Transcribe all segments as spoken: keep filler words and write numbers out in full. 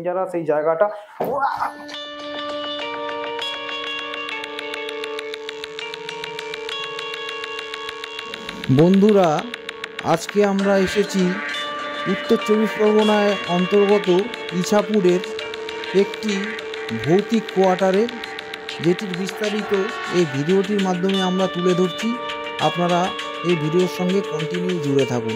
Dangerous এই জায়গাটা। বন্ধুরা, আজকে আমরা এসেছি উত্তর চব্বিশ পরগনায় অন্তর্গত ইছাপুরের একটি ভৌতিক কোয়ার্টারে, যেটির বিস্তারিত এই ভিডিওটির মাধ্যমে আমরা তুলে ধরছি। আপনারা এই ভিডিওর সঙ্গে কন্টিনিউ জুড়ে থাকুন।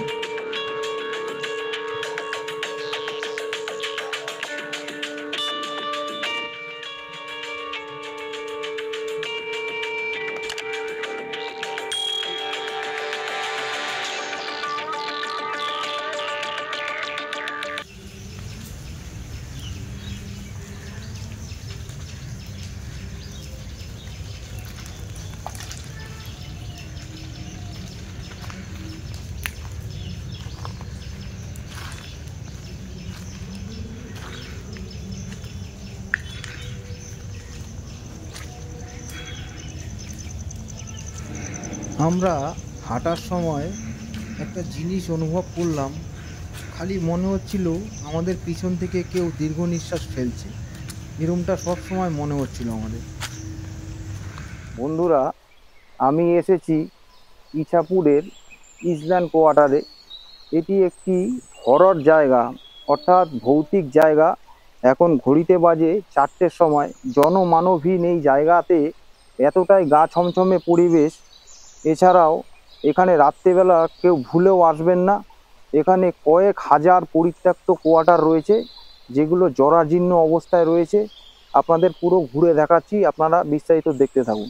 আমরা হাঁটার সময় একটা জিনিস অনুভব করলাম। খালি মনে হচ্ছিল আমাদের পিছন থেকে কেউ দীর্ঘ নিঃশ্বাস ফেলছে, এরকমটা সব সময় মনে হচ্ছিল আমাদের। বন্ধুরা, আমি এসেছি ইছাপুরের ইসল্যান্ড কোয়ার্টারে। এটি একটি হরর জায়গা, অর্থাৎ ভৌতিক জায়গা। এখন ঘড়িতে বাজে চারটের সময়, জনমানবহীন এই জায়গাতে এতটাই গা ছমছমে পরিবেশ। এছাড়াও এখানে রাত্রেবেলা কেউ ভুলেও আসবেন না। এখানে কয়েক হাজার পরিত্যক্ত কোয়ার্টার রয়েছে, যেগুলো জরাজীর্ণ অবস্থায় রয়েছে। আপনাদের পুরো ঘুরে দেখাচ্ছি, আপনারা বিস্তারিত দেখতে থাকুন।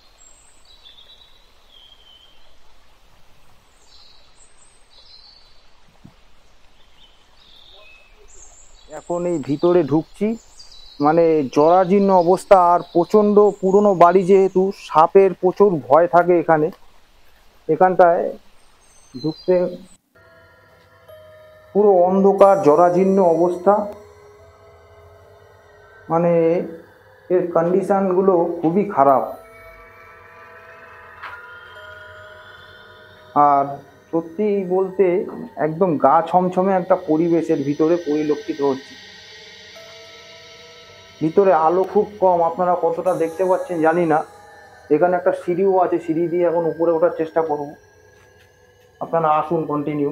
এখন এই ভিতরে ঢুকছি, মানে জরাজীর্ণ অবস্থা। আর প্রচণ্ড পুরনো বাড়ি, যেহেতু সাপের প্রচুর ভয় থাকে এখানে। এখানটায় ঢুকতে পুরো অন্ধকার, জরাজীর্ণ অবস্থা। মানে এর কন্ডিশনগুলো খুবই খারাপ। আর সত্যি বলতে একদম গা ছমছমে একটা পরিবেশের ভিতরে পরিলক্ষিত হচ্ছে। ভিতরে আলো খুব কম, আপনারা কতটা দেখতে পাচ্ছেন জানি না। এখানে একটা সিঁড়িও আছে, সিঁড়ি দিয়ে এখন উপরে ওঠার চেষ্টা করব। আপনারা আসুন, কন্টিনিউ।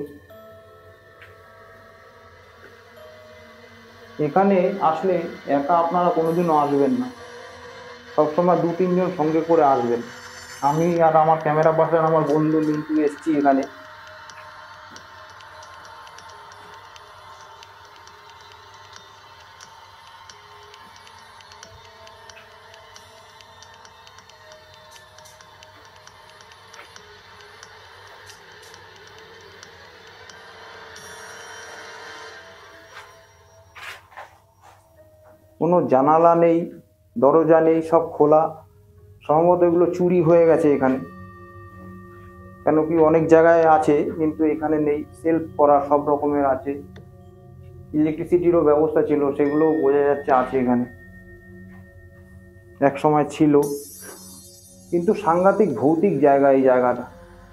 এখানে আসলে একা আপনারা কোনোদিনও আসবেন না, সবসময় দু তিনজন সঙ্গে করে আসবেন। আমি আর আমার ক্যামেরা পার্সন, আমার বন্ধু মিন্টু এসছি এখানে। কোনো জানালা নেই, দরজা নেই, সব খোলা। সম্ভবত এগুলো চুরি হয়ে গেছে এখানে, কেন কি অনেক জায়গায় আছে কিন্তু এখানে নেই। সেলফ করা সব রকমের আছে, ইলেকট্রিসিটিরও ব্যবস্থা ছিল, সেগুলো বোঝা যাচ্ছে আছে এখানে, এক সময় ছিল। কিন্তু সাংঘাতিক ভৌতিক জায়গা এই জায়গাটা।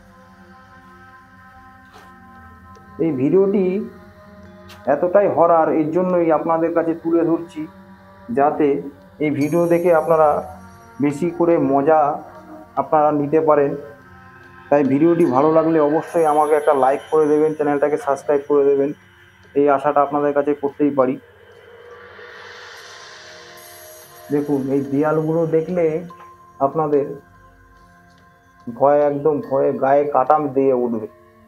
এই ভিডিওটি এতটাই হরর, এর জন্যই আপনাদের কাছে তুলে ধরছি, যাতে এই ভিডিও দেখে আপনারা বেশি করে মজা আপনারা নিতে পারেন। তাই ভিডিওটি ভালো লাগলে অবশ্যই আমাকে একটা লাইক করে দেবেন, চ্যানেলটাকে সাবস্ক্রাইব করে দেবেন। এই আশাটা আপনাদের কাছে করতেই পারি। দেখুন, এই দেয়ালগুলো দেখলে আপনাদের ভয়, একদম ভয়ে গায়ে কাটা দিয়ে উঠবে।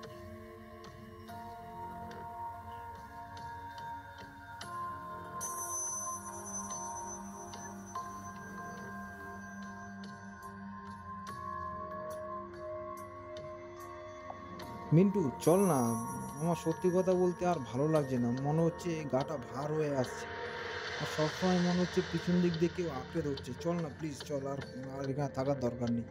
মিন্টু, চল না। আমার সত্যি কথা বলতে আর ভালো লাগছে না, মনে হচ্ছে গাটা ভার হয়ে আসছে। আর সবসময় মনে হচ্ছে পিছন দিক দিয়ে কেউ আঁকড়ে ধরছে। চল না প্লিজ, চল। আর আর এখানে থাকার দরকার নেই।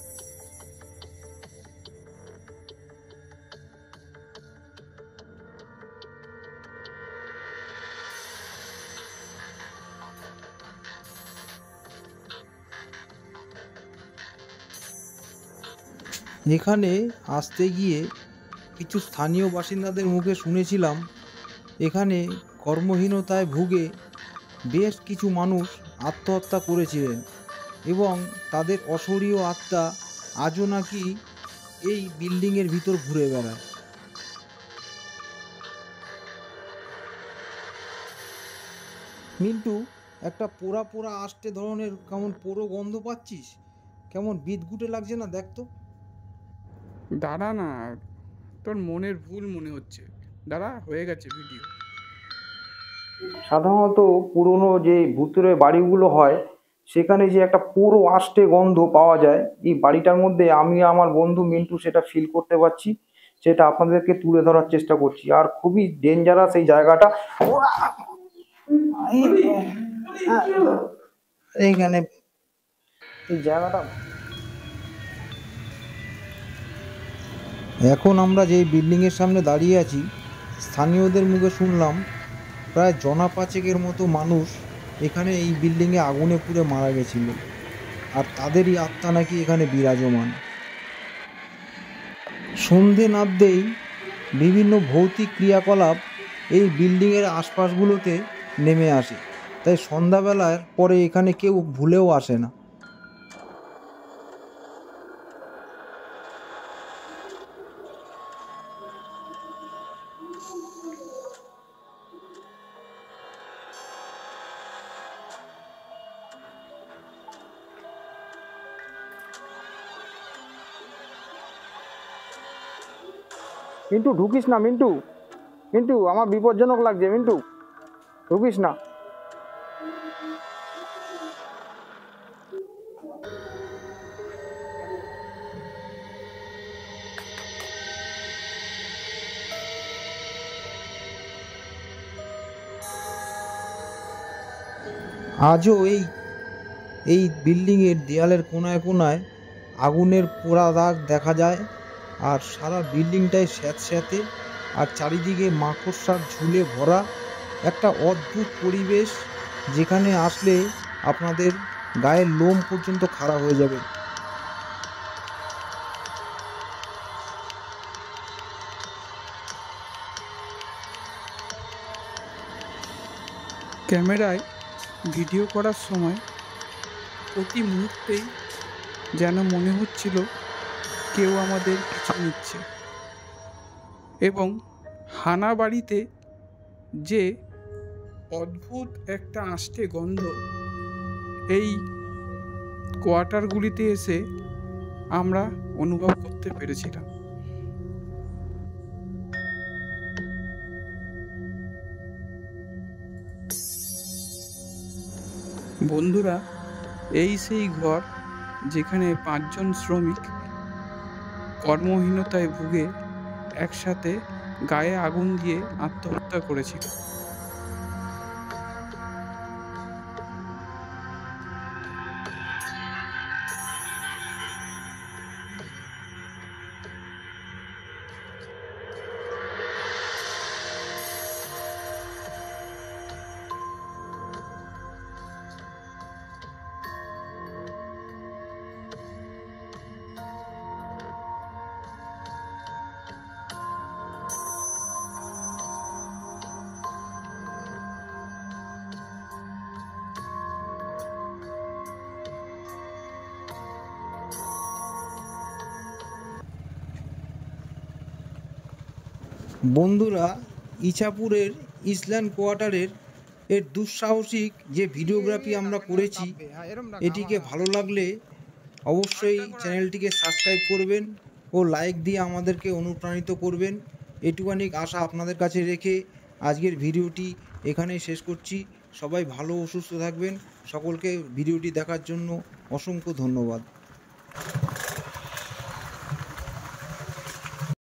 এখানে আসতে গিয়ে কিছু স্থানীয় বাসিন্দাদের মুখে শুনেছিলাম এখানে কর্মহীনতায় ভুগে বেশ কিছু মানুষ আত্মহত্যা করেছিলেন এবং তাদের অশরীরী আত্মা আজও নাকি এই বিল্ডিংয়ের ভিতর ঘুরে বেড়ায়। মিন্টু, একটা পোড়া পোড়া আষ্টে ধরনের কেমন পোড়ো গন্ধ পাচ্ছিস? কেমন বিদঘুটে লাগছে না? দেখ তো। দাঁড়া না, তোর মনের ভুল মনে হচ্ছে। দাঁড়া, হয়ে গেছে ভিডিও। সাধারণত পুরনো যে ভুতুরে বাড়িগুলো হয় সেখানে যে একটা পুরো আষ্টে গন্ধ পাওয়া যায়, এই বাড়িটার মধ্যে আমি আমার বন্ধু মিন্টু সেটা ফিল করতে পারছি, সেটা আপনাদেরকে তুলে ধরার চেষ্টা করছি। আর খুবই ডেঞ্জারাস এই জায়গাটা। এইখানে এই জায়গাটা এখন আমরা যেই বিল্ডিংয়ের সামনে দাঁড়িয়ে আছি, স্থানীয়দের মুখে শুনলাম প্রায় জনা পাঁচেকের মতো মানুষ এখানে এই বিল্ডিংয়ে আগুনে পুড়ে মারা গেছিল, আর তাদেরই আত্মা নাকি এখানে বিরাজমান। সন্ধে নামতেই বিভিন্ন ভৌতিক ক্রিয়াকলাপ এই বিল্ডিংয়ের আশপাশগুলোতে নেমে আসে, তাই সন্ধ্যাবেলার পরে এখানে কেউ ভুলেও আসে না। মিন্টু ঢুকিস না, মিন্টু মিন্টু আমার বিপজ্জনক লাগছে, মিন্টু ঢুকিস না। আজও এই এই বিল্ডিংয়ের দেয়ালের কোনায় কোনায় আগুনের পোড়া দাগ দেখা যায়, আর সারা বিল্ডিংটায় স্যাঁতস্যাঁতে, আর চারিদিকে মাকড়সার ঝুলে ভরা একটা অদ্ভুত পরিবেশ, যেখানে আসলে আপনাদের গায়ের লোম পর্যন্ত খাড়া হয়ে যাবে। ক্যামেরায় ভিডিও করার সময় প্রতি মুহূর্তেই যেন মনে হচ্ছিল কেউ আমাদের পিছু নিচ্ছে, এবং হানা বাড়িতে যে অদ্ভুত একটা আষ্টে গন্ধ এই কোয়ার্টারগুলিতে এসে আমরা অনুভব করতে পেরেছিলাম। বন্ধুরা, এই সেই ঘর যেখানে পাঁচজন শ্রমিক কর্মহীনতায় ভুগে একসাথে গায়ে আগুন দিয়ে আত্মহত্যা করেছিল। বন্ধুরা, ইছাপুরের ইসল্যান্ড কোয়ার্টারের এর দুঃসাহসিক যে ভিডিওগ্রাফি আমরা করেছি, এটিকে ভালো লাগলে অবশ্যই চ্যানেলটিকে সাবস্ক্রাইব করবেন ও লাইক দিয়ে আমাদেরকে অনুপ্রাণিত করবেন। এটুখানি আশা আপনাদের কাছে রেখে আজকের ভিডিওটি এখানেই শেষ করছি। সবাই ভালো ও সুস্থ থাকবেন। সকলকে ভিডিওটি দেখার জন্য অসংখ্য ধন্যবাদ।